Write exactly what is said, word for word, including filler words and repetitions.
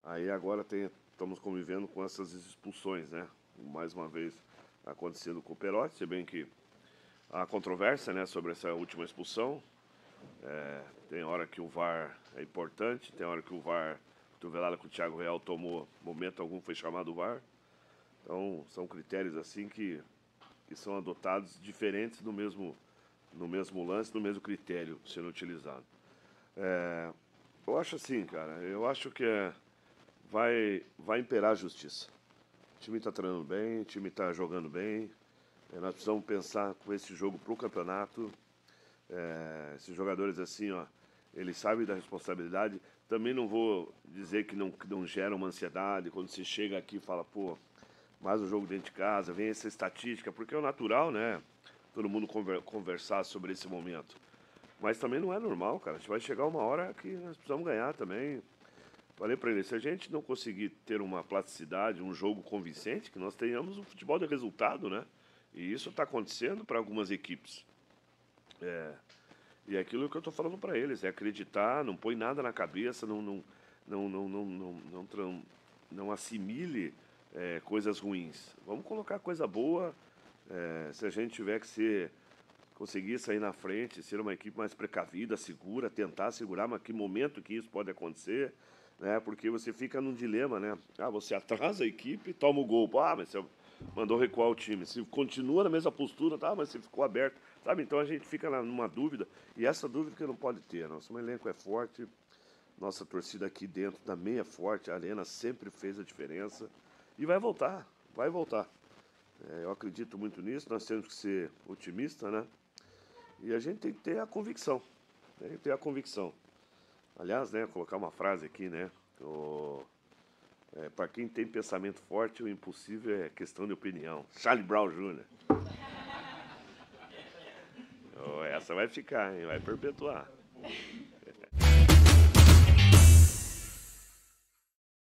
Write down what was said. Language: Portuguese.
Aí agora tem, estamos convivendo com essas expulsões, né? Mais uma vez acontecendo com o Perotti, se bem que há controvérsia, né, sobre essa última expulsão. É, tem hora que o V A R é importante, tem hora que o V A R, cotovelada que o Thiago Real tomou, momento algum foi chamado o V A R. Então são critérios assim que, que são adotados diferentes no mesmo, no mesmo lance, no mesmo critério sendo utilizado. É, eu acho assim, cara, eu acho que é, vai, vai imperar a justiça. O time está treinando bem, o time está jogando bem. É, nós precisamos pensar com esse jogo para o campeonato. É, esses jogadores assim, ó, eles sabem da responsabilidade. Também não vou dizer que não, que não gera uma ansiedade quando você chega aqui e fala, pô, mais um jogo dentro de casa, vem essa estatística, porque é o natural, né? Todo mundo conver, conversar sobre esse momento. Mas também não é normal, cara. A gente vai chegar uma hora que nós precisamos ganhar também. Falei para ele, se a gente não conseguir ter uma plasticidade, um jogo convincente, que nós tenhamos um futebol de resultado, né? E isso está acontecendo para algumas equipes. É, e é aquilo que eu estou falando para eles, é acreditar, não põe nada na cabeça, não, não, não, não, não, não, não, não, não assimile é, coisas ruins. Vamos colocar coisa boa, é, se a gente tiver que ser, conseguir sair na frente, ser uma equipe mais precavida, segura, tentar segurar, mas que momento que isso pode acontecer, né? Porque você fica num dilema, né? Ah, você atrasa a equipe, toma o gol, ah, mas você mandou recuar o time. Se continua na mesma postura, tá, mas você ficou aberto, sabe? Então a gente fica numa dúvida, e essa dúvida que não pode ter. Nosso elenco é forte, nossa torcida aqui dentro também é forte, a Arena sempre fez a diferença e vai voltar, vai voltar. É, eu acredito muito nisso, nós temos que ser otimistas, né? E a gente tem que ter a convicção, tem que ter a convicção. Aliás, né, colocar uma frase aqui, né? O, é, para quem tem pensamento forte, o impossível é questão de opinião. Charlie Brown Júnior Oh, essa vai ficar, hein? Vai perpetuar.